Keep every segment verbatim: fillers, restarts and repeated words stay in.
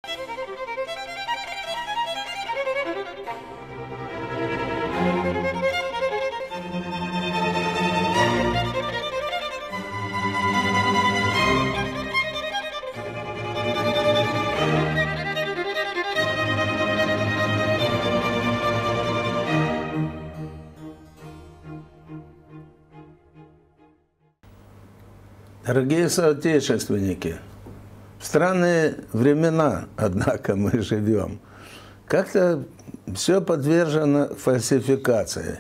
Дорогие соотечественники, в странные времена, однако, мы живем. Как-то все подвержено фальсификации.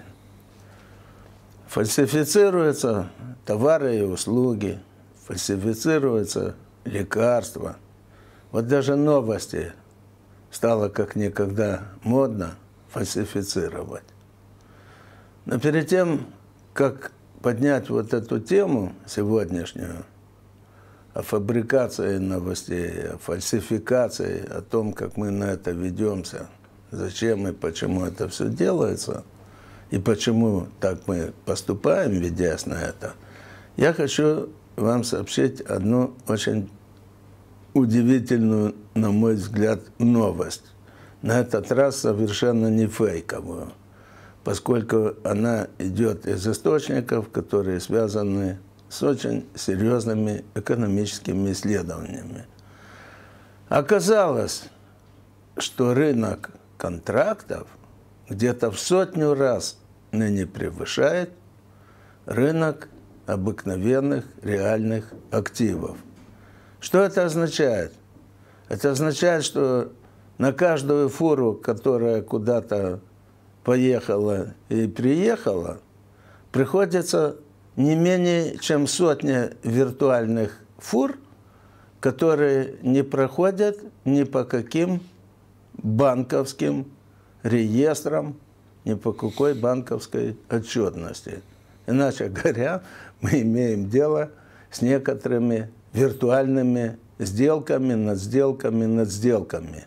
Фальсифицируются товары и услуги, фальсифицируются лекарства. Вот даже новости стало как никогда модно фальсифицировать. Но перед тем, как поднять вот эту тему сегодняшнюю о фабрикации новостей, о фальсификации, о том, как мы на это ведемся, зачем и почему это все делается, и почему так мы поступаем, ведясь на это, я хочу вам сообщить одну очень удивительную, на мой взгляд, новость. На этот раз совершенно не фейковую, поскольку она идет из источников, которые связаны с очень серьезными экономическими исследованиями. Оказалось, что рынок контрактов где-то в сотню раз ныне превышает рынок обыкновенных реальных активов. Что это означает? Это означает, что на каждую фуру, которая куда-то поехала и приехала, приходится не менее чем сотня виртуальных фур, которые не проходят ни по каким банковским реестрам, ни по какой банковской отчетности. Иначе говоря, мы имеем дело с некоторыми виртуальными сделками над сделками над сделками.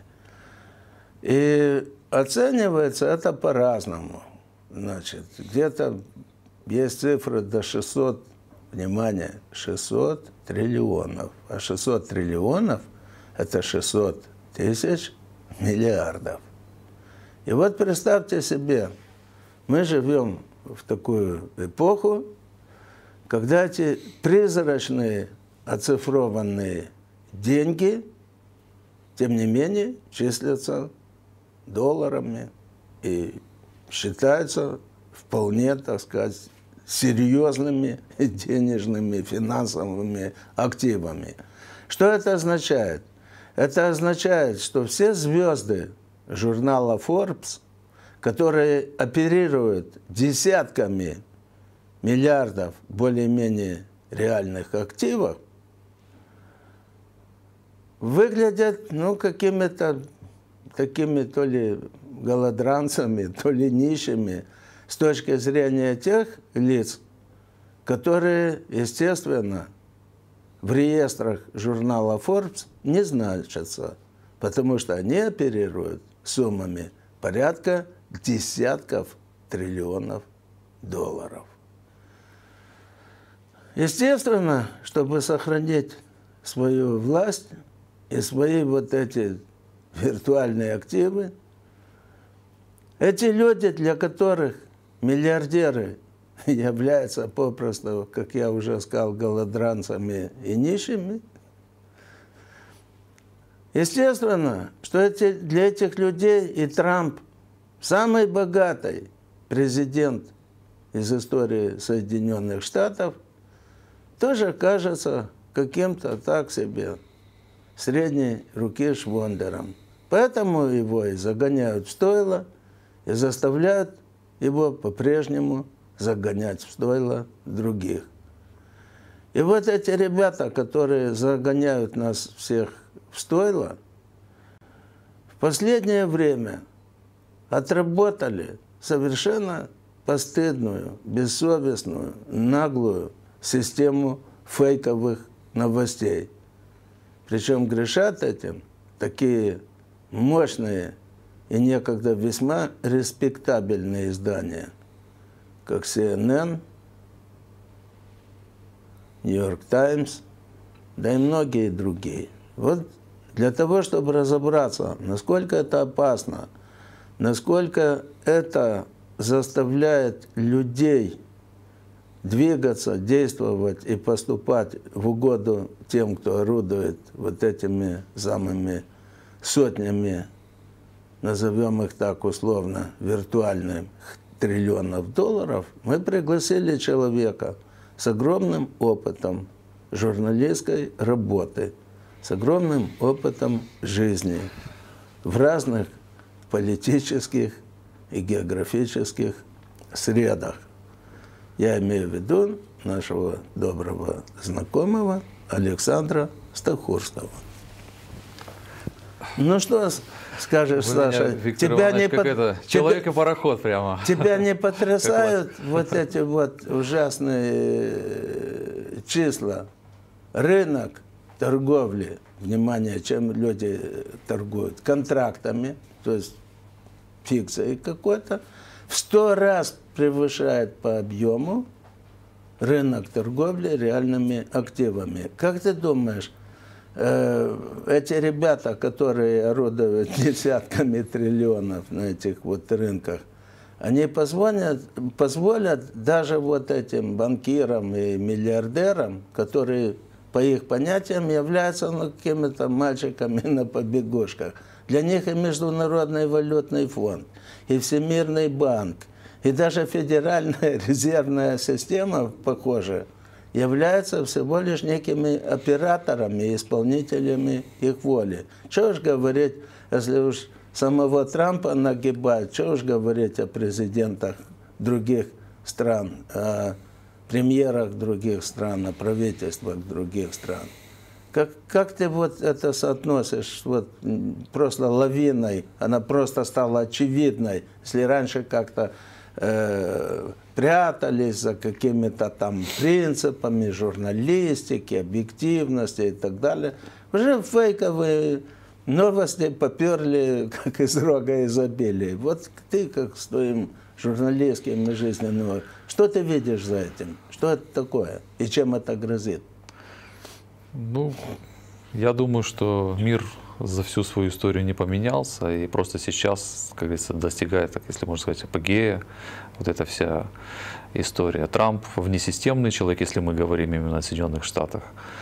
И оценивается это по-разному. Значит, где-то есть цифры до шестисот, внимание, шестьсот триллионов. А шестьсот триллионов – это шестьсот тысяч миллиардов. И вот представьте себе, мы живем в такую эпоху, когда эти призрачные оцифрованные деньги, тем не менее, числятся долларами и считаются вполне, так сказать, серьезными денежными финансовыми активами. Что это означает? Это означает, что все звезды журнала Forbes, которые оперируют десятками миллиардов более-менее реальных активов, выглядят, ну, какими-то такими то ли голодранцами, то ли нищими с точки зрения тех лиц, которые, естественно, в реестрах журнала Forbes не значатся, потому что они оперируют суммами порядка десятков триллионов долларов. Естественно, чтобы сохранить свою власть и свои вот эти виртуальные активы, эти люди, для которых миллиардеры являются попросту, как я уже сказал, голодранцами и нищими, естественно, что эти, для этих людей и Трамп, самый богатый президент из истории Соединенных Штатов, тоже кажется каким-то так себе средней руки швондером. Поэтому его и загоняют в стойло, и заставляют его по-прежнему загонять в стойло других. И вот эти ребята, которые загоняют нас всех в стойло, в последнее время отработали совершенно постыдную, бессовестную, наглую систему фейковых новостей. Причем грешат этим такие мощные и некогда весьма респектабельные издания, как си эн эн, Нью-Йорк Таймс, да и многие другие. Вот для того, чтобы разобраться, насколько это опасно, насколько это заставляет людей двигаться, действовать и поступать в угоду тем, кто орудует вот этими самыми сотнями, назовем их так условно, виртуальных триллионов долларов, мы пригласили человека с огромным опытом журналистской работы, с огромным опытом жизни в разных политических и географических средах. Я имею в виду нашего доброго знакомого Александра Стахурского. Ну что скажешь, Вы Саша? Меня, Виктор тебя не как под... это, человек тебя... и пароход прямо. Тебя не потрясают вот эти вот ужасные числа? Рынок торговли, внимание, чем люди торгуют? Контрактами, то есть фикцией какой-то, в сто раз превышает по объему рынок торговли реальными активами. Как ты думаешь, э, эти ребята, которые орудуют десятками триллионов на этих вот рынках, они позволят, позволят даже вот этим банкирам и миллиардерам, которые по их понятиям являются ну, какими-то мальчиками на побегушках. Для них и Международный валютный фонд, и Всемирный банк, и даже Федеральная резервная система, похоже, являются всего лишь некими операторами, исполнителями их воли. Что уж говорить, если уж самого Трампа нагибать, что уж говорить о президентах других стран, о премьерах других стран, о правительствах других стран. Как, как ты вот это соотносишь вот просто лавиной, она просто стала очевидной, если раньше как-то э, прятались за какими-то там принципами журналистики, объективности и так далее, уже фейковые новости поперли как из рога изобилия. Вот ты как с твоим журналистским и жизненным, что ты видишь за этим? Что это такое и чем это грозит? Ну, я думаю, что мир за всю свою историю не поменялся, и просто сейчас, как говорится, достигает, так, если можно сказать, апогея вот эта вся история. Трамп внесистемный человек, если мы говорим именно о Соединенных Штатах.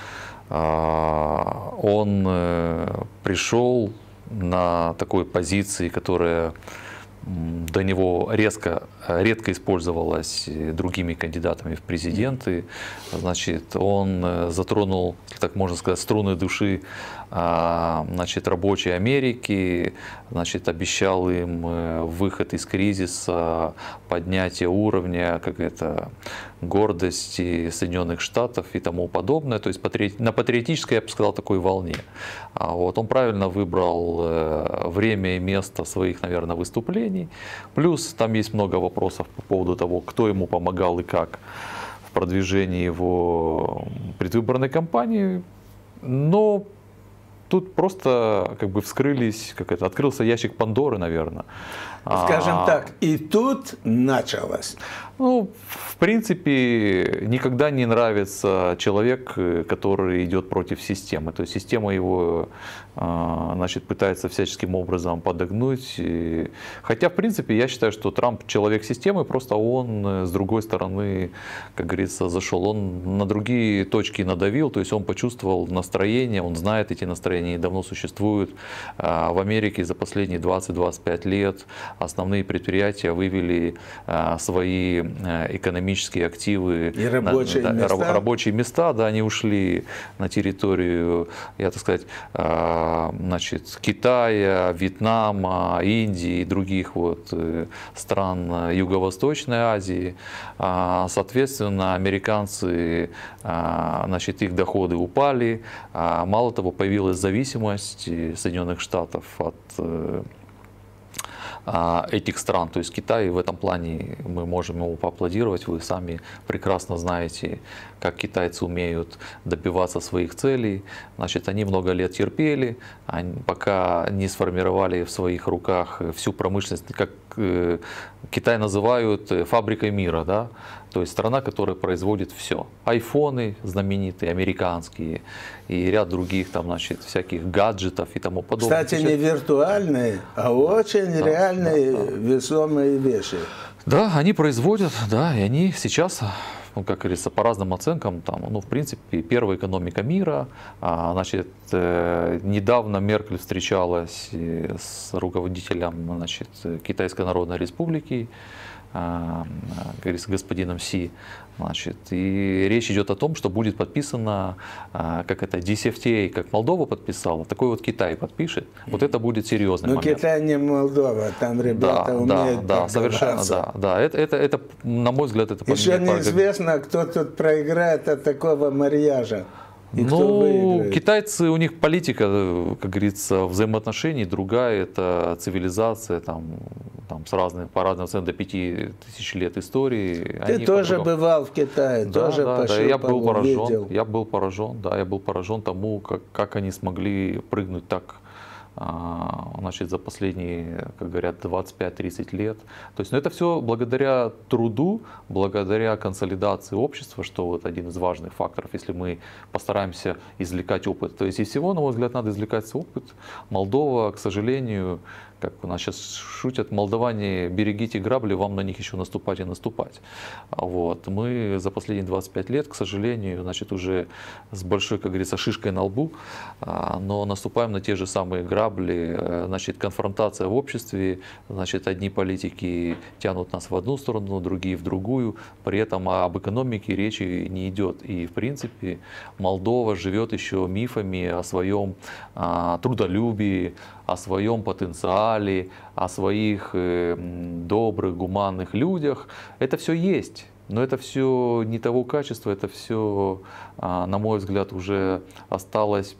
Он пришел на такой позиции, которая до него резко, редко использовалась другими кандидатами в президенты. Значит, он затронул, так можно сказать, струны души, значит, рабочей Америки, значит, обещал им выход из кризиса, поднятие уровня, как это, гордости Соединенных Штатов и тому подобное. То есть на патриотической, я бы сказал, такой волне. Вот, он правильно выбрал время и место своих, наверное, выступлений. Плюс там есть много вопросов по поводу того, кто ему помогал и как в продвижении его предвыборной кампании. Но тут просто как бы вскрылись, как это, открылся ящик Пандоры, наверное. Скажем а, так, и тут началось. Ну, в принципе, никогда не нравится человек, который идет против системы. То есть система его, значит, пытается всяческим образом подогнуть. Хотя, в принципе, я считаю, что Трамп человек системы, просто он с другой стороны, как говорится, зашел. Он на другие точки надавил, то есть он почувствовал настроение, он знает эти настроения, давно существуют. В Америке за последние двадцать-двадцать пять лет основные предприятия вывели свои экономические активы, и рабочие, на, места. Да, рабочие места, да, они ушли на территорию, я так сказать, значит, Китая, Вьетнама, Индии и других вот стран Юго-Восточной Азии. Соответственно, американцы, значит, их доходы упали. Мало того, появилась зависимость Соединенных Штатов от этих стран. То есть Китай в этом плане, мы можем ему поаплодировать. Вы сами прекрасно знаете, как китайцы умеют добиваться своих целей. Значит, они много лет терпели, они пока не сформировали в своих руках всю промышленность, как Китай называют фабрикой мира, да? То есть страна, которая производит все. Айфоны знаменитые, американские, и ряд других там, значит, всяких гаджетов и тому подобное. Кстати, не виртуальные, а очень да, реальные, да, да. весомые вещи. Да, они производят, да, и они сейчас, ну, как говорится, по разным оценкам, там, ну, в принципе, первая экономика мира. А, значит, э, недавно Меркель встречалась с руководителем, значит, Китайской Народной Республики, с господином Си, значит, и речь идет о том, что будет подписано, как это, ди си эф ти эй, как Молдова подписала, такой вот Китай подпишет. Вот это будет серьезный Но момент. Китай не Молдова, там ребята да, умеют да, да, совершенно, да, да. Это, это, это, на мой взгляд, это еще неизвестно, кто тут проиграет от такого марьяжа. И ну, китайцы, у них политика, как говорится, взаимоотношений другая, это цивилизация, там, там с разными, по разным оценкам, до пяти тысяч лет истории. Ты Они тоже бывал в Китае, да, тоже да, пошел, да, я был поражен, увидел. я был поражен, да, я был поражен тому, как, как они смогли прыгнуть так, значит, за последние, как говорят, двадцать пять тридцать лет. То есть, ну, это все благодаря труду, благодаря консолидации общества, что вот один из важных факторов, если мы постараемся извлекать опыт. То есть, из всего, на мой взгляд, надо извлекать опыт. Молдова, к сожалению, как у нас сейчас шутят, молдаване, берегите грабли, вам на них еще наступать и наступать. Вот. Мы за последние двадцать пять лет, к сожалению, значит, уже с большой, как говорится, шишкой на лбу, но наступаем на те же самые грабли. Значит, конфронтация в обществе, значит, одни политики тянут нас в одну сторону, другие в другую, при этом об экономике речи не идет. И, в принципе, Молдова живет еще мифами о своем трудолюбии, о своем потенциале, о своих э, добрых, гуманных людях. Это все есть, но это все не того качества, это все, э, на мой взгляд, уже осталось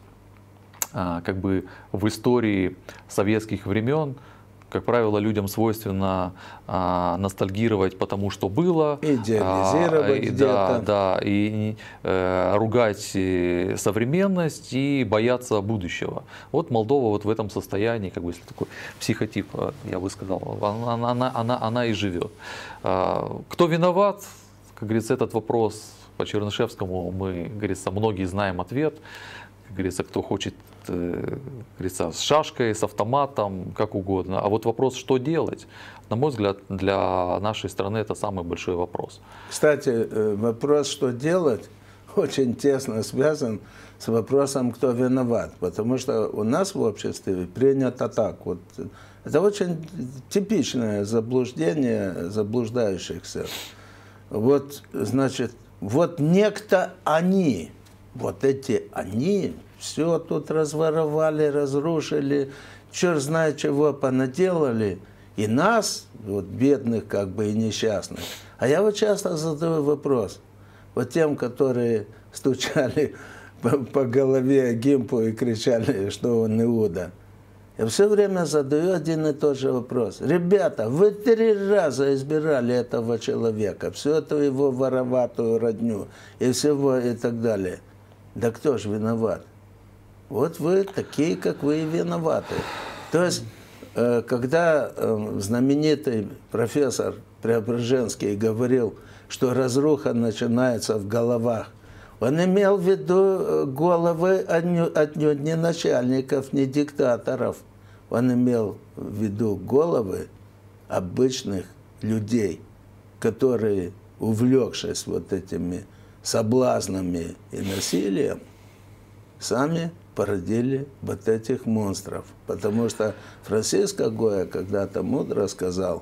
э, как бы в истории советских времен. Как правило, людям свойственно а, ностальгировать по тому, что было, идеализировать а, и, да, да, и э, ругать современность и бояться будущего. Вот Молдова вот в этом состоянии, как бы, если такой психотип, я бы сказал, она, она, она, она и живет. А, кто виноват, как говорится, этот вопрос по Чернышевскому мы, как говорится, многие знаем ответ. Как говорится, кто хочет, как говорится, с шашкой, с автоматом, как угодно. А вот вопрос, что делать, на мой взгляд, для нашей страны это самый большой вопрос. Кстати, вопрос, что делать, очень тесно связан с вопросом, кто виноват. Потому что у нас в обществе принято так. Вот, это очень типичное заблуждение заблуждающихся. Вот, значит, вот некто они. Вот эти они все тут разворовали, разрушили, черт знает чего понаделали. И нас, вот бедных как бы и несчастных. А я вот часто задаю вопрос. Вот тем, которые стучали по, по голове Гимпу и кричали, что он Иуда. Я все время задаю один и тот же вопрос. Ребята, вы три раза избирали этого человека, всю эту его вороватую родню и всего и так далее. Да кто же виноват? Вот вы такие, как вы, и виноваты. То есть, когда знаменитый профессор Преображенский говорил, что разруха начинается в головах, он имел в виду головы отнюдь не начальников, не диктаторов. Он имел в виду головы обычных людей, которые, увлекшись вот этими соблазнами и насилием, сами породили вот этих монстров. Потому что Франциско Гойя когда-то мудро сказал,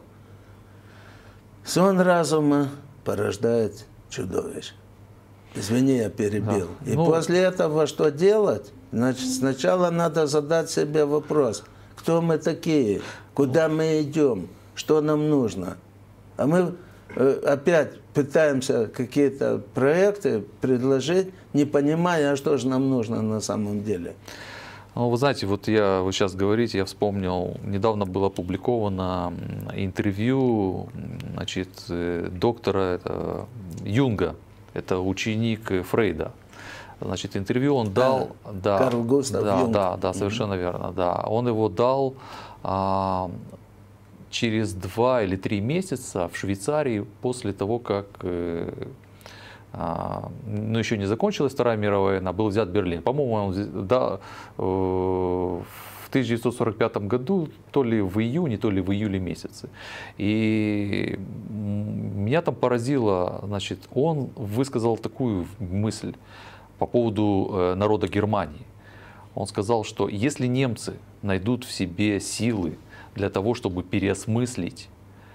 сон разума порождает чудовищ. Извини, я перебил. Да. И ну... после этого что делать? Значит, сначала надо задать себе вопрос, кто мы такие, куда мы идем, что нам нужно. А мы опять пытаемся какие-то проекты предложить, не понимая, а что же нам нужно на самом деле. Ну, вы знаете, вот я, вы сейчас говорите, я вспомнил, недавно было опубликовано интервью, значит, доктора это, Юнга, это ученик Фрейда. Значит, интервью он дал, а, да, Карл Густав да, Юнг. да, да, совершенно mm-hmm. верно, да. Он его дал а, через два или три месяца в Швейцарии после того, как ну, еще не закончилась Вторая мировая война, был взят Берлин. По-моему, он да, в тысяча девятьсот сорок пятом году, то ли в июне, то ли в июле месяце. И меня там поразило, значит, он высказал такую мысль по поводу народа Германии. Он сказал, что если немцы найдут в себе силы для того, чтобы переосмыслить,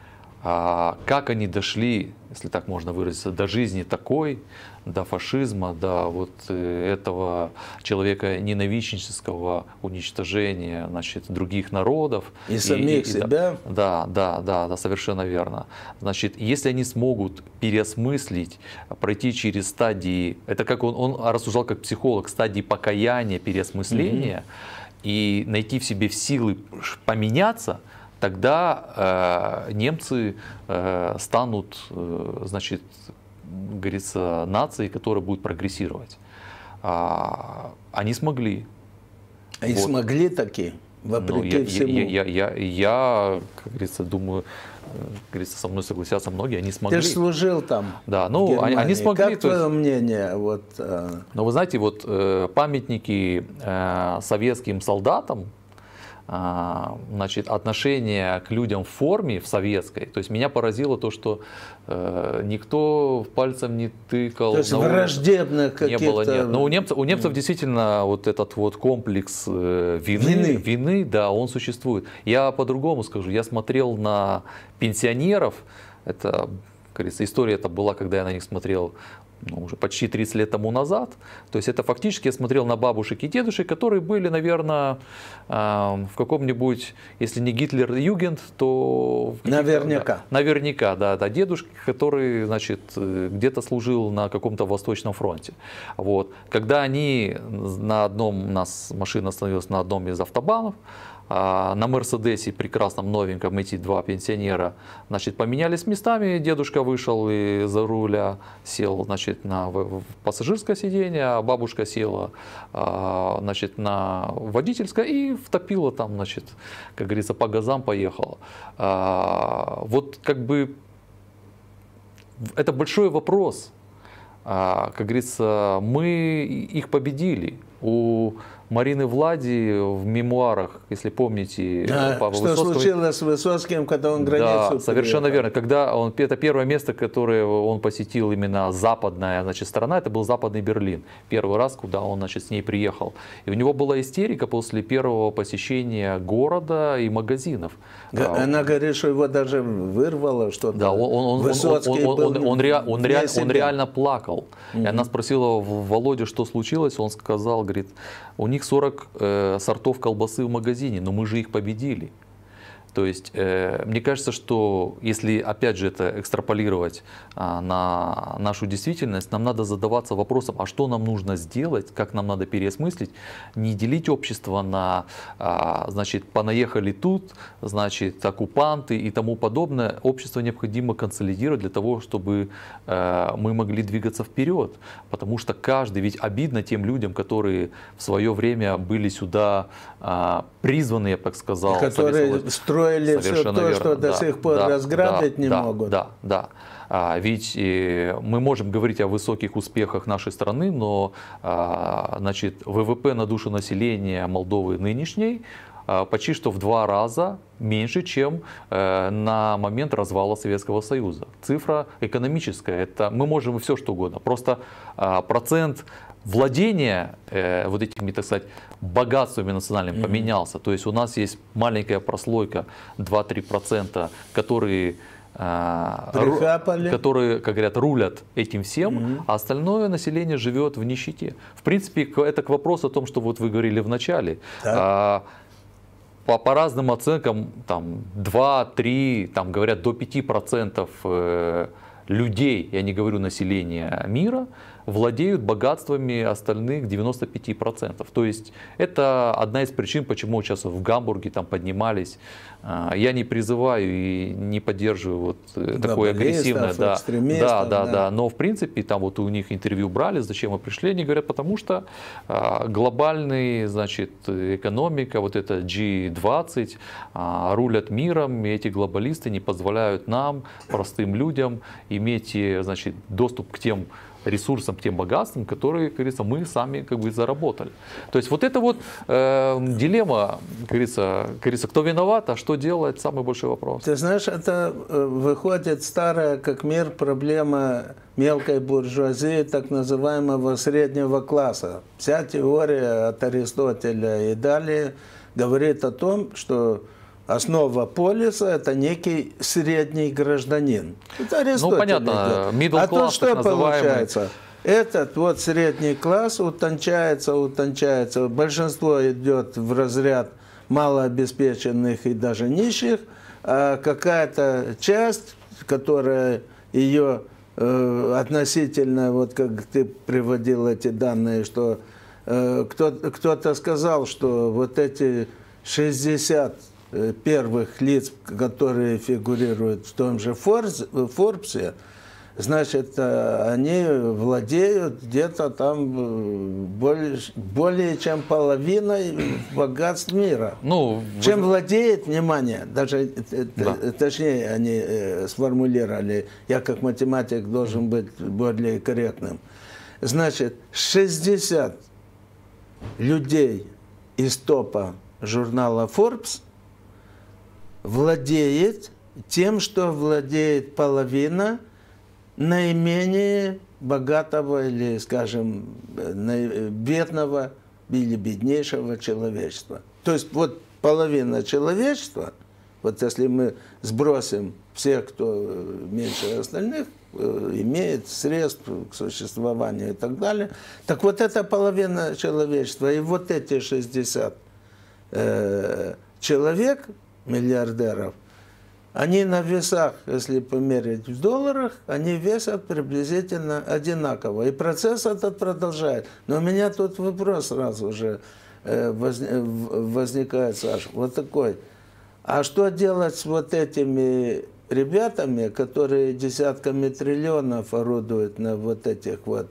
как они дошли, если так можно выразиться, до жизни такой, до фашизма, до вот этого человека ненавистнического уничтожения, значит, других народов. И, и самих и, себя. Да, да, да, да, совершенно верно. Значит, если они смогут переосмыслить, пройти через стадии, это как он, он рассуждал как психолог, стадии покаяния, переосмысления, mm-hmm. и найти в себе силы поменяться, тогда э, немцы э, станут, э, значит, говорится, нацией, которая будет прогрессировать. А, они смогли. Они вот. смогли таки, вопреки ну, я, всему. Я, я, я, я, как говорится, думаю, как говорится, со мной согласятся многие, они смогли. Ты же служил там. Да, ну они, они смогли. Как твое есть... мнение? Вот, э... Но вы знаете, вот э, памятники э, советским солдатам, значит, отношение к людям в форме, в советской. То есть меня поразило то, что э, никто пальцем не тыкал. То есть враждебных каких-то... Не было, нет. Но у немцев, у немцев mm. действительно вот этот вот комплекс э, вины, вины. вины, да, он существует. Я по-другому скажу. Я смотрел на пенсионеров. Это, как говорится, история это была, когда я на них смотрел ну, уже почти тридцать лет тому назад. То есть это фактически я смотрел на бабушек и дедушек, которые были, наверное, в каком-нибудь, если не Гитлер-Югент, то... Наверняка. Да, наверняка, да, да. Дедушки, который, значит, где-то служил на каком-то Восточном фронте. Вот. Когда они на одном, у нас машина остановилась на одном из автобанов, на Мерседесе прекрасном новеньком эти два пенсионера, значит, поменялись местами. Дедушка вышел из-за руля, сел, значит, на пассажирское сиденье, а бабушка села, значит, на водительское и втопила там, значит, как говорится, по газам поехала. Вот как бы это большой вопрос. Как говорится, мы их победили. У Марины Влади в мемуарах, если помните, а, Павла что Высоцкого. случилось с Высоцким, когда он границу Да, совершенно переехал. Верно. Когда он, это первое место, которое он посетил, именно западная, значит, сторона, это был Западный Берлин. Первый раз, куда он, значит, с ней приехал. И у него была истерика после первого посещения города и магазинов. Она говорит, что его даже вырвало что-то. Да, он, он, Высоцкий он, он, он, он, он, ре, он, ре, он реально плакал. Mm-hmm. И она спросила Володя, что случилось. Он сказал, говорит, у них сорок э, сортов колбасы в магазине, но мы же их победили. То есть, э, мне кажется, что если, опять же, это экстраполировать а, на нашу действительность, нам надо задаваться вопросом, а что нам нужно сделать, как нам надо переосмыслить, не делить общество на, а, значит, понаехали тут, значит, оккупанты и тому подобное. Общество необходимо консолидировать для того, чтобы э, мы могли двигаться вперед. Потому что каждый, ведь обидно тем людям, которые в свое время были сюда а, призваны, я бы так сказал, которые строили все то, верно. Что да, до сих пор да, разграбить да, не да, могут. Да, да. А, ведь э, мы можем говорить о высоких успехах нашей страны, но а, значит, ВВП на душу населения Молдовы нынешней а, почти что в два раза меньше, чем э, на момент развала Советского Союза. Цифра экономическая, это мы можем все что угодно. Просто а, процент владение э, вот этими, так сказать, богатствами национальными mm-hmm. поменялся. То есть у нас есть маленькая прослойка два-три процента, которые, э, которые, как говорят, рулят этим всем, mm-hmm. а остальное население живет в нищете. В принципе, это к вопросу о том, что вот вы говорили в начале. А, по, по разным оценкам, там, два-три, там, говорят, до пяти процентов э, людей, я не говорю населения мира, владеют богатствами остальных девяноста пяти процентов. То есть это одна из причин, почему сейчас в Гамбурге там поднимались. Я не призываю и не поддерживаю вот такое агрессивное. Да, да, да, да. Но в принципе там вот у них интервью брали, зачем мы пришли, они говорят, потому что глобальный, значит, экономика, вот это джи двадцать, рулят миром, и эти глобалисты не позволяют нам, простым людям, иметь, значит, доступ к тем ресурсам, к тем богатствам, которые, как говорится, мы сами как бы заработали. То есть вот это вот э, дилемма, как говорится, как говорится, кто виноват, а что делать, самый большой вопрос. Ты знаешь, это выходит старая как мир проблема мелкой буржуазии, так называемого среднего класса. Вся теория от Аристотеля и далее говорит о том, что основа полиса – это некий средний гражданин. Это Аристотель. Ну, понятно, middle а class, тут что получается? Этот вот средний класс утончается, утончается. Большинство идет в разряд малообеспеченных и даже нищих, а какая-то часть, которая ее э, относительно, вот как ты приводил эти данные, что э, кто, кто-то сказал, что вот эти шестьдесят первых лиц, которые фигурируют в том же Форбсе, значит, они владеют где-то там более, более чем половиной богатств мира. Ну, чем вы... владеет, внимание, даже да. точнее они сформулировали, я как математик должен быть более корректным. Значит, шестьдесят людей из топа журнала Forbes владеет тем, что владеет половина наименее богатого или, скажем, бедного или беднейшего человечества. То есть вот половина человечества, вот если мы сбросим всех, кто меньше остальных, имеет средств к существованию и так далее, так вот это половина человечества. И вот эти шестьдесят э, человек, миллиардеров, они на весах, если померить в долларах, они весят приблизительно одинаково. И процесс этот продолжает. Но у меня тут вопрос сразу же возникает, Саша, вот такой. А что делать с вот этими ребятами, которые десятками триллионов орудуют на вот этих вот,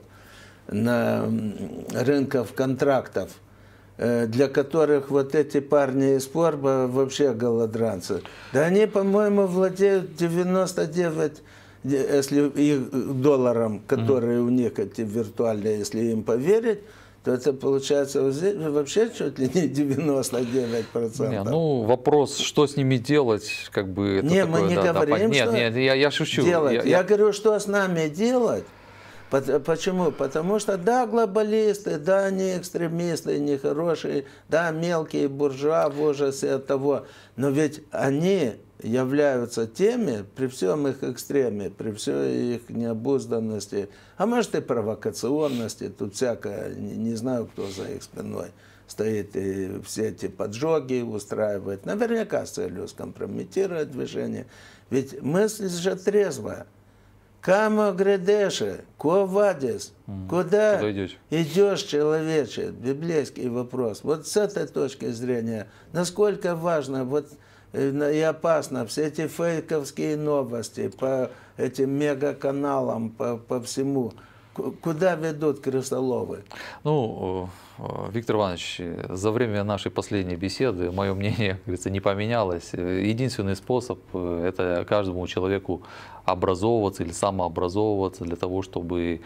на рынках контрактов, для которых вот эти парни из Форба вообще голодранцы. Да они, по-моему, владеют девяносто девять, если их долларом, которые mm-hmm. у них эти виртуальные, если им поверить, то это получается вообще чуть ли не девяносто девять процентов. Не, ну, вопрос, что с ними делать, как бы... Это не, такое, мы не да, говорим, да, что нет, нет, я, я шучу. Делать. Я, я я... говорю, что с нами делать. Почему? Потому что, да, глобалисты, да, они экстремисты, нехорошие, да, мелкие буржуа в ужасе от того, но ведь они являются теми, при всем их экстреме, при всей их необузданности, а может и провокационности, тут всякое, не знаю, кто за их спиной стоит и все эти поджоги устраивает, наверняка с целью скомпрометировать движение, ведь мысль же трезвая. Камо грядеше, ко вадис, mm. куда, куда идешь? идешь, человече? Библейский вопрос. Вот с этой точки зрения, насколько важно вот, и опасно все эти фейковские новости по этим мегаканалам, по, по всему. Куда ведут крысоловы? Ну, Виктор Иванович, за время нашей последней беседы мое мнение, как говорится, не поменялось. Единственный способ – это каждому человеку образовываться или самообразовываться для того, чтобы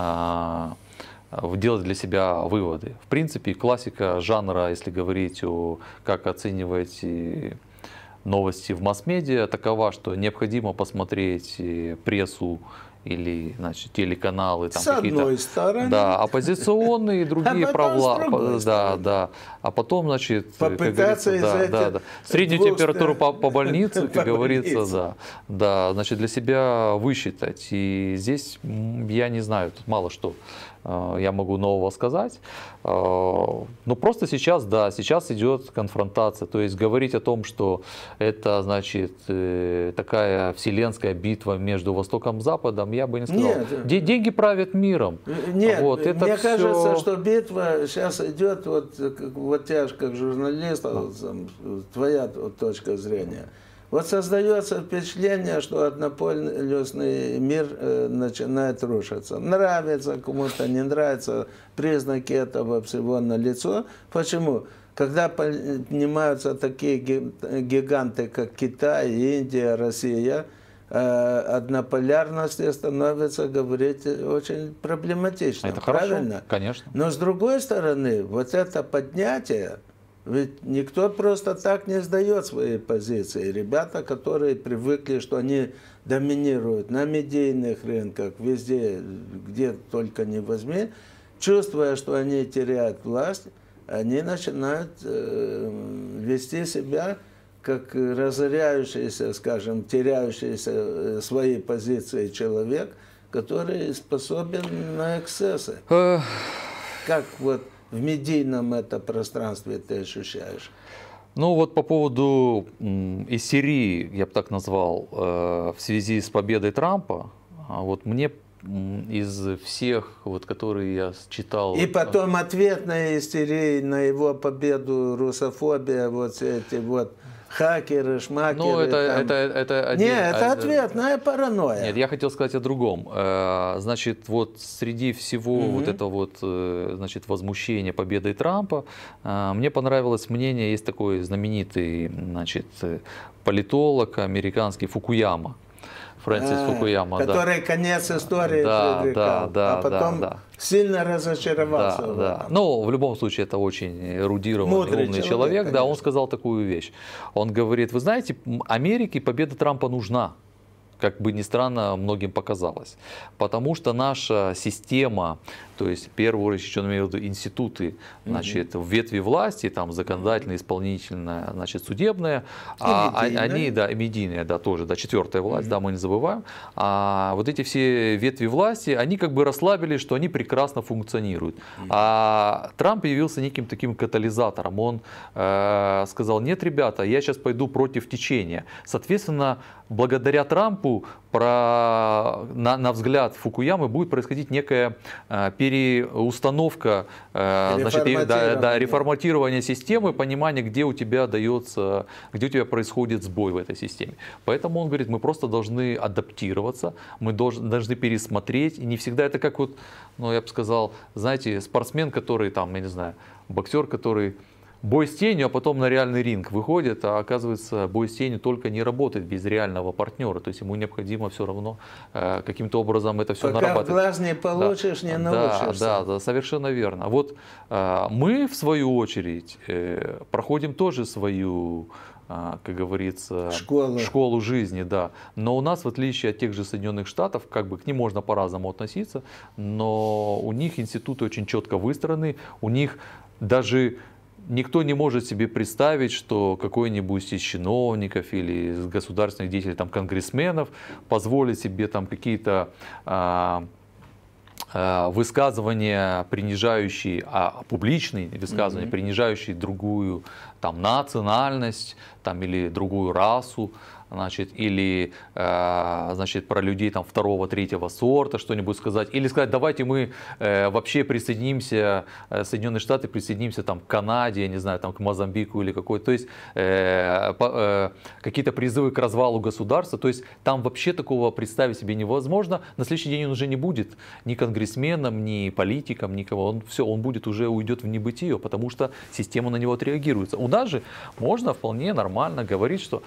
а, делать для себя выводы. В принципе, классика жанра, если говорить о как оценивать новости в масс-медиа, такова, что необходимо посмотреть прессу или, значит, телеканалы, там какие-то, да, оппозиционные, другие а правла, да, да, а потом, значит, попытаться да, да, да. Среднюю двух... температуру по, по больнице, как говорится, да, да, значит, для себя высчитать. И здесь я не знаю, тут мало что я могу нового сказать. Но просто сейчас, да, сейчас идет конфронтация. То есть говорить о том, что это, значит, такая вселенская битва между Востоком и Западом, я бы не сказал. Нет. Деньги правят миром. Нет, вот, это мне все... кажется, что битва сейчас идет, вот, вот тебя же как журналист, твоя точка зрения. Вот создается впечатление, что однополюсный мир э, начинает рушиться. Нравится кому-то, не нравится, признаки этого всего налицо. Почему? Когда поднимаются такие гиганты, как Китай, Индия, Россия, э, однополярности становится говорить очень проблематично. Это правильно? Хорошо, конечно. Но с другой стороны, вот это поднятие, ведь никто просто так не сдает свои позиции. Ребята, которые привыкли, что они доминируют на медийных рынках, везде, где только не возьми, чувствуя, что они теряют власть, они начинают э, вести себя как разоряющийся, скажем, теряющийся свои позиции человек, который способен на эксцессы. Как вот в медийном это пространстве ты ощущаешь? Ну вот по поводу истерии, я бы так назвал, в связи с победой Трампа, вот мне из всех, вот, которые я читал... И потом ответная истерия на его победу, русофобия, вот эти вот... Хакеры, шмакеры. Ну, это, там. это, это один, Нет, это ответная паранойя. Нет, я хотел сказать о другом. Значит, вот среди всего угу. вот этого вот, значит, возмущения победой Трампа, мне понравилось мнение, есть такой знаменитый, значит, политолог американский Фукуяма. Фрэнсис а, Фукуяма, который да. конец истории да, предрекал, да, да, а потом да, да. сильно разочаровался. Да, в да. Но в любом случае это очень эрудированный, Мудрый умный человек, человек. Да, конечно. он сказал такую вещь. Он говорит, вы знаете, Америке победа Трампа нужна. Как бы ни странно многим показалось. Потому что наша система, то есть в первую очередь, что я имею в виду, институты, значит, в ветви власти, там законодательная, исполнительная, значит, судебная, а, они, да, и медийная, да, тоже, да, четвертая власть, mm-hmm. да, мы не забываем. А вот эти все ветви власти, они как бы расслабились, что они прекрасно функционируют. Mm-hmm. А Трамп явился неким таким катализатором. Он э, сказал, нет, ребята, я сейчас пойду против течения. Соответственно, благодаря Трампу про, на, на взгляд Фукуямы будет происходить некая э, переустановка, э, значит, и, да, да, реформатирование системы, понимание, где у тебя дается, где у тебя происходит сбой в этой системе. Поэтому он говорит, мы просто должны адаптироваться, мы должны, должны пересмотреть. И не всегда это как вот, ну я бы сказал, знаете, спортсмен, который там, я не знаю, боксер, который бой с тенью, а потом на реальный ринг выходит, а оказывается, бой с тенью только не работает без реального партнера. То есть ему необходимо все равно э, каким-то образом это все Пока нарабатывать. Пока глаз не получишь, да, не научишься. Да, да, да, совершенно верно. Вот э, мы, в свою очередь, э, проходим тоже свою, э, как говорится, школу. школу жизни. Да. Но у нас, в отличие от тех же Соединенных Штатов, как бы к ним можно по-разному относиться, но у них институты очень четко выстроены, у них даже... Никто не может себе представить, что какой-нибудь из чиновников или из государственных деятелей, там, конгрессменов, позволит себе там какие-то а, а, высказывания, принижающие, а, публичные высказывания, mm-hmm. принижающие другую там, национальность там, или другую расу. Значит, или э, значит, про людей там, второго, третьего сорта что-нибудь сказать, или сказать, давайте мы э, вообще присоединимся, э, Соединенные Штаты присоединимся там, к Канаде, я не знаю, там, к Мозамбику или какой-то, то есть э, э, какие-то призывы к развалу государства, то есть там вообще такого представить себе невозможно, на следующий день он уже не будет ни конгрессменом, ни политиком, никого, он все, он будет уже уйдет в небытие, потому что система на него отреагируется. У нас же можно вполне нормально говорить, что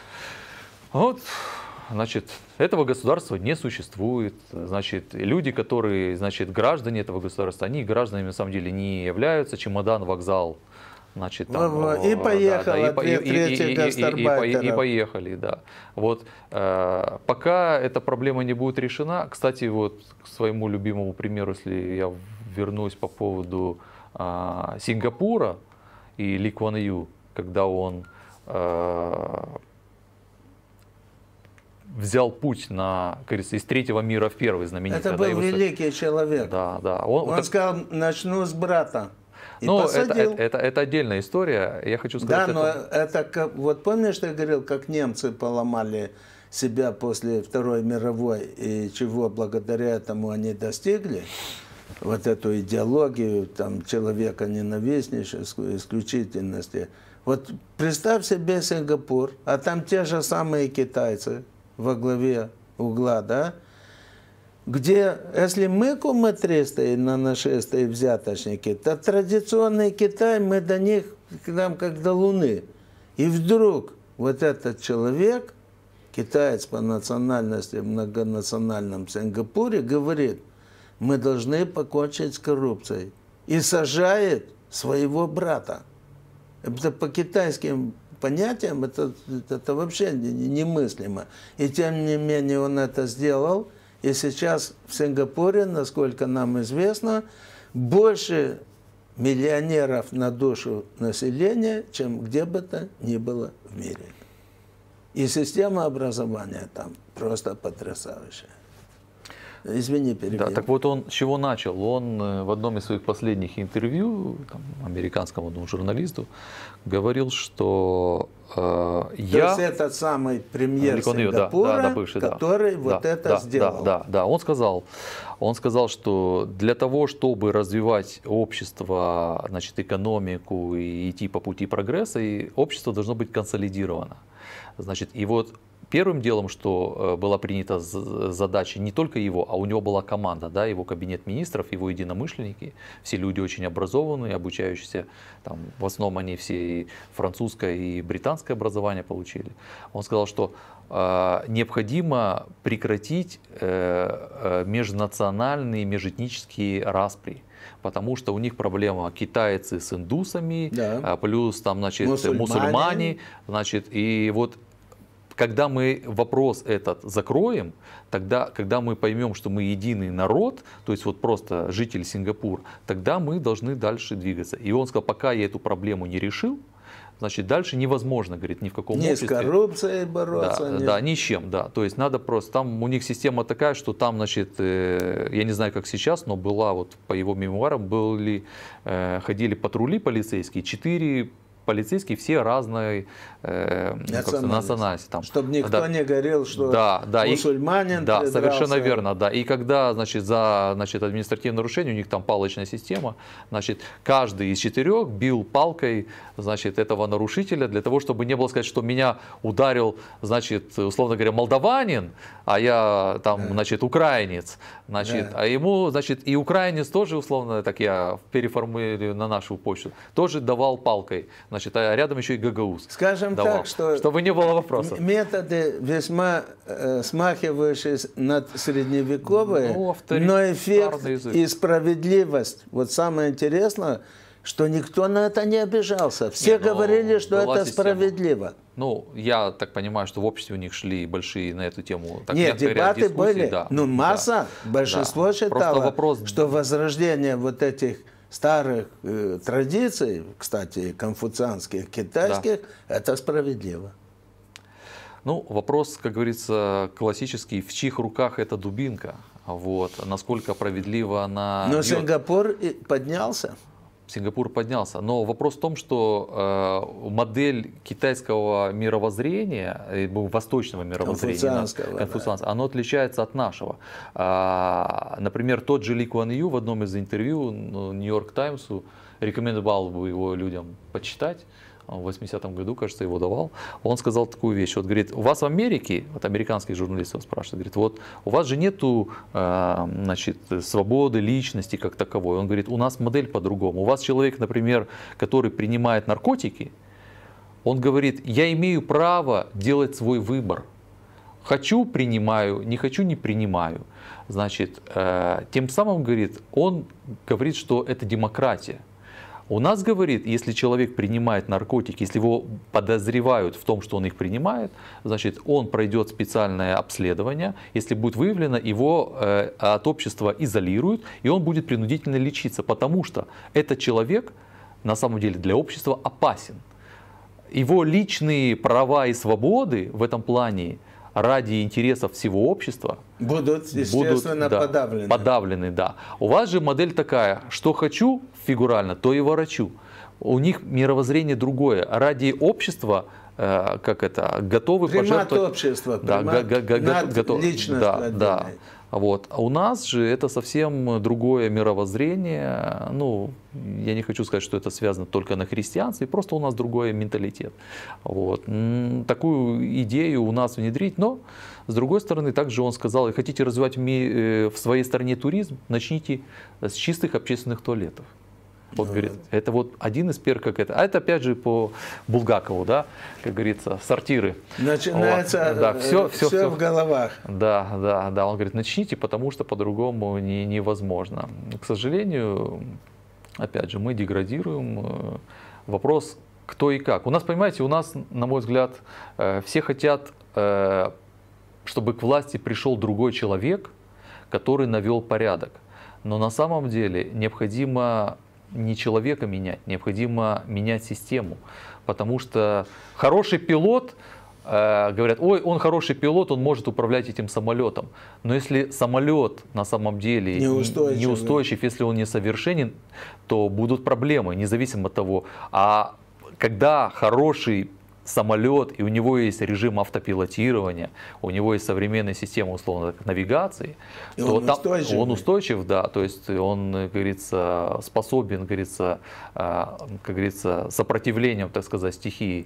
вот, значит, этого государства не существует. Значит, люди, которые, значит, граждане этого государства, они гражданами на самом деле не являются. Чемодан, вокзал, значит, там, и поехал, да, да, и, и, и, и, и, и поехали, да. Вот, э, пока эта проблема не будет решена, кстати, вот к своему любимому примеру, если я вернусь по поводу э, Сингапура и Ли Куан Ю, когда он э, взял путь на, как говорится, из третьего мира в первый, знаменитый. Это был великий человек. Да, да. Он, Он так... сказал, начну с брата. И ну, посадил. Это, это, это отдельная история, я хочу сказать. Да, но это, это как, вот помнишь, ты говорил, как немцы поломали себя после Второй мировой, и чего благодаря этому они достигли? Вот эту идеологию, там, человека ненавистничества, исключительности. Вот представь себе Сингапур, а там те же самые китайцы во главе угла, да? Где, если мы кумытристые на нашествие взяточники, то традиционный Китай, мы до них, к нам как до Луны. И вдруг вот этот человек, китаец по национальности в многонациональном Сингапуре, говорит, мы должны покончить с коррупцией. И сажает своего брата. Это по китайским понятиям это, это вообще немыслимо. И тем не менее он это сделал. И сейчас в Сингапуре, насколько нам известно, больше миллионеров на душу населения, чем где бы то ни было в мире. И система образования там просто потрясающая. Извини, перебил. Да, так вот он с чего начал? Он в одном из своих последних интервью, там, американскому одному журналисту, говорил, что э, я... То есть этот самый премьер Сингапура, да, да, да, бывший, который да, вот да, это да, сделал. Да, да, да, он сказал, он сказал, что для того, чтобы развивать общество, значит, экономику и идти по пути прогресса, и общество должно быть консолидировано. Значит, и вот первым делом, что была принята задача не только его, а у него была команда, да, его кабинет министров, его единомышленники, все люди очень образованные, обучающиеся, там, в основном они все и французское, и британское образование получили. Он сказал, что э, необходимо прекратить э, э, межнациональные, межэтнические распри. Потому что у них проблема китайцы с индусами, да. плюс там, значит, мусульмане. мусульмане, значит, и вот когда мы вопрос этот закроем, тогда, когда мы поймем, что мы единый народ, то есть вот просто житель Сингапура, тогда мы должны дальше двигаться. И он сказал, пока я эту проблему не решил, значит, дальше невозможно, говорит, ни в каком не обществе. Не с коррупцией бороться. Да, не... да, ни с чем, да. То есть надо просто, там у них система такая, что там, значит, э, я не знаю, как сейчас, но была вот по его мемуарам, были, э, ходили патрули полицейские, четыре полицейские, все разные э, национальности. Там. Чтобы никто да. не говорил, что да, да, мусульманин. И, да, совершенно верно. Да. И когда, значит, за, значит, административное нарушение, у них там палочная система, значит, каждый из четырех бил палкой, значит, этого нарушителя для того, чтобы не было сказать, что меня ударил, значит, условно говоря, молдаванин, а я там, да. значит, украинец. Значит, да. А ему, значит, и украинец тоже, условно, так я переформулирую на нашу почту, тоже давал палкой. Значит, а рядом еще и гагауз. Скажем давал, так, что чтобы не было вопросов. Методы весьма э, смахивающие на средневековые, ну, но эффект и справедливость. Вот самое интересное, что никто на это не обижался. Все Нет, говорили, что это система. Справедливо. Ну, я так понимаю, что в обществе у них шли большие на эту тему. Так, Нет, дебаты были. Да, ну, масса, да, большинство да. считало, вопрос... что возрождение вот этих старых э, традиций, кстати, конфуцианских, китайских, да. это справедливо. Ну, вопрос, как говорится, классический, в чьих руках эта дубинка, вот, насколько справедливо она Но бьет. Сингапур поднялся. Сингапур поднялся. Но вопрос в том, что э, модель китайского мировоззрения, э, восточного мировоззрения, конфуцианского, конфуцианского, да. оно отличается от нашего. А, например, тот же Ли Куан Ю в одном из интервью Нью-Йорк Таймсу, рекомендовал бы его людям почитать, в восьмидесятом году, кажется, его давал, он сказал такую вещь, вот говорит, у вас в Америке, вот американские журналисты спрашивают, говорит, вот у вас же нету, э, значит, свободы личности как таковой, он говорит, у нас модель по-другому, у вас человек, например, который принимает наркотики, он говорит, я имею право делать свой выбор, хочу, принимаю, не хочу, не принимаю, значит, э, тем самым, говорит, он говорит, что это демократия. У нас, говорит, если человек принимает наркотики, если его подозревают в том, что он их принимает, значит, он пройдет специальное обследование. Если будет выявлено, его э, от общества изолируют, и он будет принудительно лечиться, потому что этот человек на самом деле для общества опасен. Его личные права и свободы в этом плане, ради интересов всего общества будут, естественно, будут, да, подавлены. подавлены, да. У вас же модель такая, что хочу фигурально, то и ворочу. У них мировоззрение другое. Ради общества, э, как это, готовы примат пожертвовать. общества, да, примат га, га, га, над готов, личностью да, да. Вот. А у нас же это совсем другое мировоззрение. Ну, я не хочу сказать, что это связано только на христианстве, просто у нас другой менталитет. Вот. Такую идею у нас внедрить, но с другой стороны, также он сказал, хотите развивать в своей стране туризм, начните с чистых общественных туалетов. Вот, говорит, это вот один из первых, как это. А это опять же по Булгакову, да, как говорится, сортиры. Начинается вот, да, все, все, все в головах. Да, да, да. Он говорит, начните, потому что по-другому не, невозможно. К сожалению, опять же, мы деградируем. Вопрос, кто и как. У нас, понимаете, у нас, на мой взгляд, все хотят, чтобы к власти пришел другой человек, который навел порядок. Но на самом деле необходимо не человека менять, необходимо менять систему. Потому что хороший пилот, э, говорят, ой, он хороший пилот, он может управлять этим самолетом. Но если самолет на самом деле неустойчив, неустойчив если он несовершенен, то будут проблемы, независимо от того. А когда хороший самолет, и у него есть режим автопилотирования, у него есть современная система, условно, навигации, и то он, там, устойчив. он устойчив, да, то есть он, как говорится, способен, как говорится, как говорится, сопротивлением, так сказать, стихии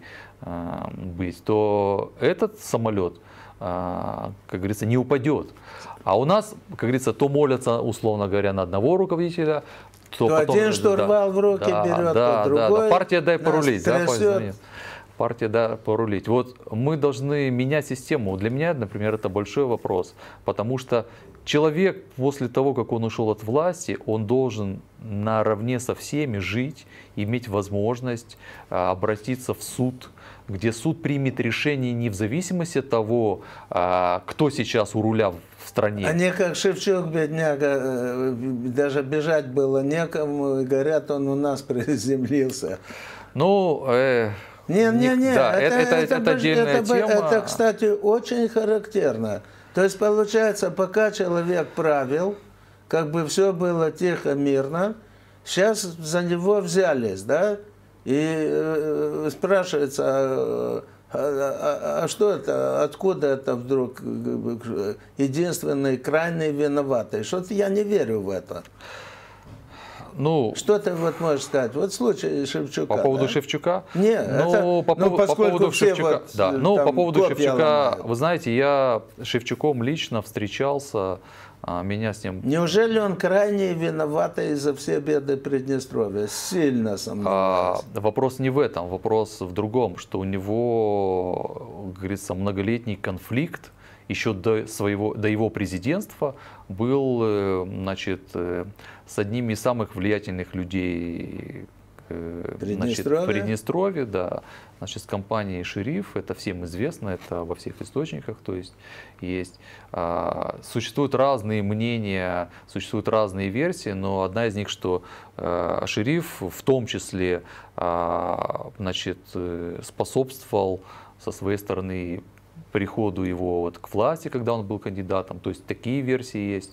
быть, то этот самолет, как говорится, не упадет. А у нас, как говорится, то молятся, условно говоря, на одного руководителя, то, то потом, один штурвал да, в руки да, берет, да, то другой. Да, да. Партия дай порулить, да, трясет. Партия, да, порулить. Вот мы должны менять систему. Для меня, например, это большой вопрос. Потому что человек после того, как он ушел от власти, он должен наравне со всеми жить, иметь возможность обратиться в суд, где суд примет решение не в зависимости от того, кто сейчас у руля в стране. Они как Шевчук, бедняга, даже бежать было некому, и говорят, он у нас приземлился. Ну, э... Не, не, не, да, это, это, это, это, это отдельная это, тема. Это, кстати, очень характерно. То есть, получается, пока человек правил, как бы все было тихо, мирно, сейчас за него взялись, да, и э, спрашивается, а, а, а что это, откуда это вдруг единственный крайний виноватый? Что-то я не верю в это. Ну, что ты вот можешь сказать? Вот случай Шевчука. По поводу да? Шевчука? Нет, ну, это, по, ну, по поводу Шевчука. Вот, да. Ну, по поводу Шевчука, ломают. Вы знаете, я с Шевчуком лично встречался, меня с ним... Неужели он крайне виноватый за все беды Приднестровья? Сильно сомневаюсь. А, вопрос не в этом, вопрос в другом, что у него, как говорится, многолетний конфликт еще до, своего, до его президентства был, значит, с одним из самых влиятельных людей Приднестровье? Значит, Приднестровье, да, значит, с компанией «Шериф», это всем известно, это во всех источниках, то есть есть. Существуют разные мнения, существуют разные версии, но одна из них, что «Шериф» в том числе, значит, способствовал со своей стороны приходу его вот к власти, когда он был кандидатом, то есть такие версии есть.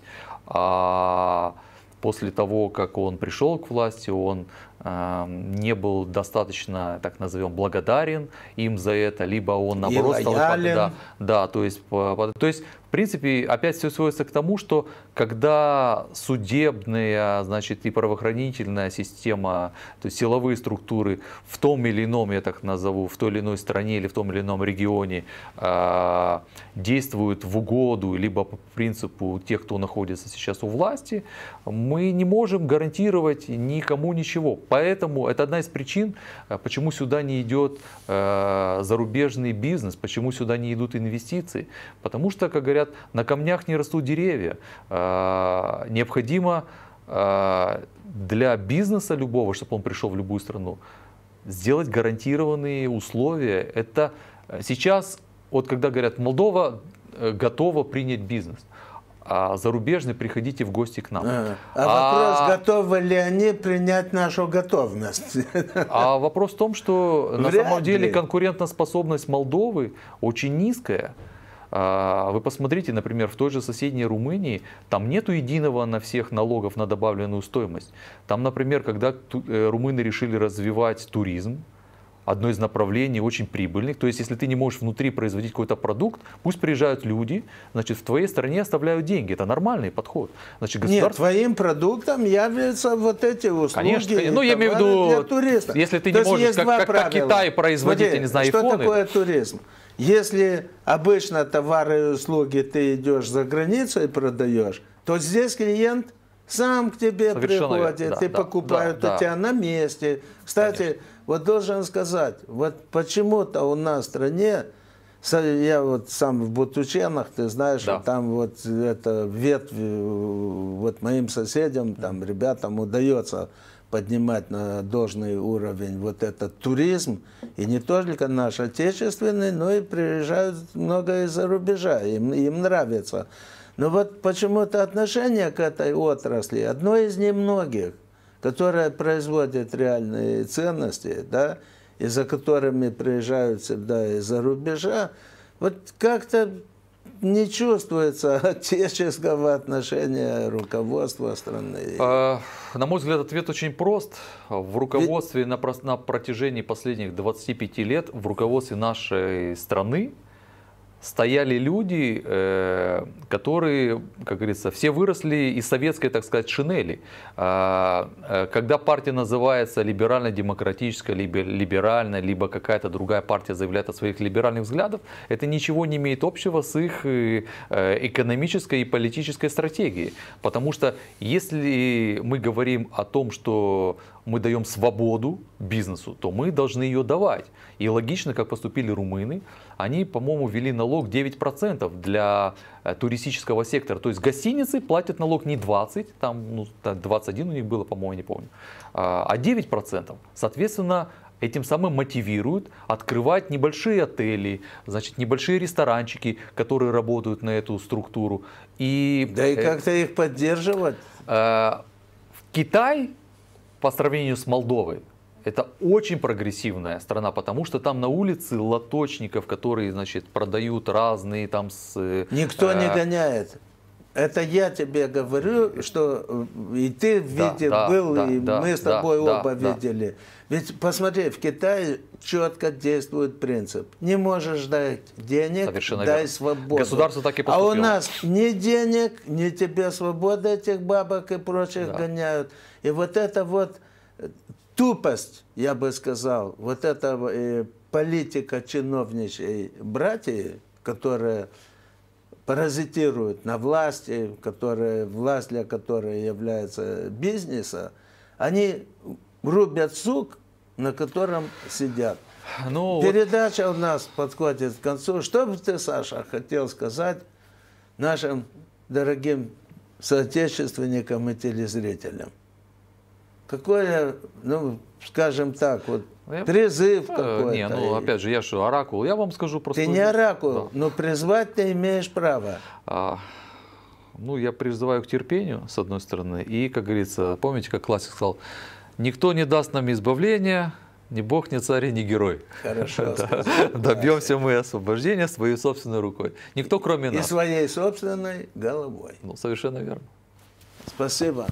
А после того, как он пришел к власти, он э, не был достаточно, так назовем, благодарен им за это, либо он наоборот стал... Да, да, то есть, по, то есть, в принципе, опять все сводится к тому, что когда судебная, значит, и правоохранительная система, то есть силовые структуры в том или ином, я так назову, в той или иной стране или в том или ином регионе э, действуют в угоду, либо по принципу тех, кто находится сейчас у власти, мы не можем гарантировать никому ничего. Поэтому это одна из причин, почему сюда не идет э, зарубежный бизнес, почему сюда не идут инвестиции. Потому что, как говорят, на камнях не растут деревья. Э, необходимо э, для бизнеса любого, чтобы он пришел в любую страну, сделать гарантированные условия. Это сейчас, вот когда говорят, Молдова готова принять бизнес. А зарубежные, приходите в гости к нам. А, а вопрос, а, готовы ли они принять нашу готовность? А вопрос в том, что Вряд на самом деле ли. конкурентоспособность Молдовы очень низкая. Вы посмотрите, например, в той же соседней Румынии, там нету единого на всех налогов на добавленную стоимость. Там, например, когда румыны решили развивать туризм, одно из направлений очень прибыльных. То есть, если ты не можешь внутри производить какой-то продукт, пусть приезжают люди, значит, в твоей стране оставляют деньги. Это нормальный подход. Значит, государство... Нет, твоим продуктом являются вот эти услуги. Конечно, ну я имею в виду, если ты То не можешь, как, как, как Китай, производить, Смотри, я не знаю, что айфоны. Что такое туризм? Если обычно товары и услуги ты идешь за границу и продаешь, то здесь клиент сам к тебе Совершенно приходит, да, и да, покупают да, у да. тебя на месте. Кстати, Конечно. вот должен сказать, вот почему-то у нас в стране, я вот сам в Бутученах, ты знаешь, да. там вот это ветвь, вот моим соседям, там ребятам удается поднимать на должный уровень вот этот туризм, и не только наш отечественный, но и приезжают много из-за рубежа, им, им нравится. Но вот почему-то отношение к этой отрасли одно из немногих, которое производит реальные ценности, да, и за которыми приезжают всегда из-за рубежа, вот как-то не чувствуется отеческого отношения руководства страны. А, на мой взгляд, ответ очень прост. В руководстве Ведь... на, на протяжении последних двадцати пяти лет, в руководстве нашей страны, стояли люди, э, которые, как говорится, все выросли из советской, так сказать, шинели. А, э, когда партия называется либерально-демократическая, либо либеральная, либо какая-то другая партия заявляет о своих либеральных взглядах, это ничего не имеет общего с их э, экономической и политической стратегией. Потому что если мы говорим о том, что мы даем свободу бизнесу, то мы должны ее давать. И логично, как поступили румыны, они, по-моему, ввели налог девять процентов для туристического сектора. То есть гостиницы платят налог не двадцать, там ну, двадцать один у них было, по-моему, не помню, а девять процентов. Соответственно, этим самым мотивируют открывать небольшие отели, значит, небольшие ресторанчики, которые работают на эту структуру. И, да и как-то э, их поддерживать. Э, в Китай, по сравнению с Молдовой, это очень прогрессивная страна, потому что там на улице лоточников, которые, значит, продают разные там с... Никто э, не гоняет. Это я тебе говорю, что и ты видел, да, был, да, и да, мы с тобой да, оба да, видели. Да. Ведь посмотри, в Китае четко действует принцип. Не можешь дать денег, Совершенно дай верно. свободу. Государство так и поступило. А у нас ни денег, ни тебе свободы этих бабок и прочих да. гоняют. И вот это вот тупость, я бы сказал, вот эта э, политика чиновничьей братьи, которая паразитирует на власти, которая, власть для которой является бизнесом, они рубят сук, на котором сидят. Ну, Передача вот... у нас подходит к концу. Что бы ты, Саша, хотел сказать нашим дорогим соотечественникам и телезрителям? Какой, ну, скажем так, вот я... призыв какой-то. Не, ну, опять же, я что, оракул? Я вам скажу просто... Ты не оракул, да. но призвать ты имеешь право. А, ну, я призываю к терпению, с одной стороны. И, как говорится, помните, как классик сказал, никто не даст нам избавления, ни бог, ни царь, ни герой. Хорошо. Да. Добьемся мы освобождения своей собственной рукой. Никто, кроме нас. И своей собственной головой. Ну, совершенно верно. Спасибо.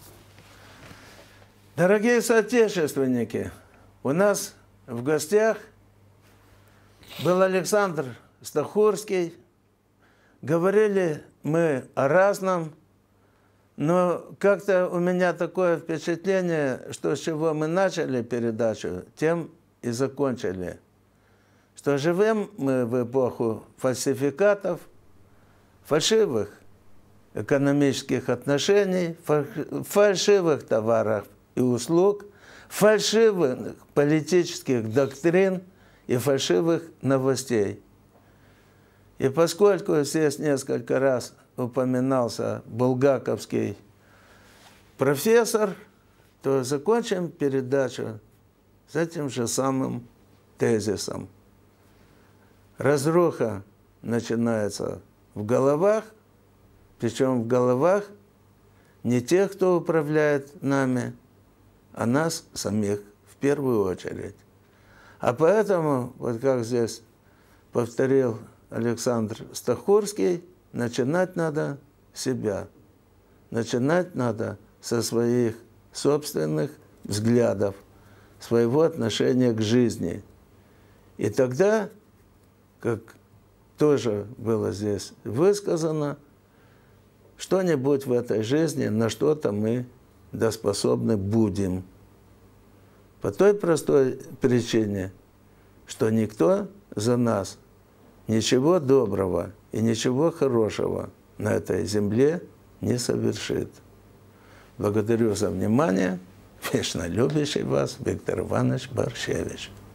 Дорогие соотечественники, у нас в гостях был Александр Стахурский. Говорили мы о разном, но как-то у меня такое впечатление, что с чего мы начали передачу, тем и закончили. Что живем мы в эпоху фальсификатов, фальшивых экономических отношений, фальшивых товаров и услуг, фальшивых политических доктрин и фальшивых новостей. И поскольку здесь несколько раз упоминался булгаковский профессор, то закончим передачу с этим же самым тезисом. Разруха начинается в головах, причем в головах не тех, кто управляет нами, а нас самих в первую очередь. А поэтому, вот как здесь повторил Александр Стахурский, начинать надо с себя. Начинать надо со своих собственных взглядов, своего отношения к жизни. И тогда, как тоже было здесь высказано, что-нибудь в этой жизни, на что-то мы доспособны будем. По той простой причине, что никто за нас ничего доброго и ничего хорошего на этой земле не совершит. Благодарю за внимание. Вечно любящий вас Виктор Иванович Борщевич.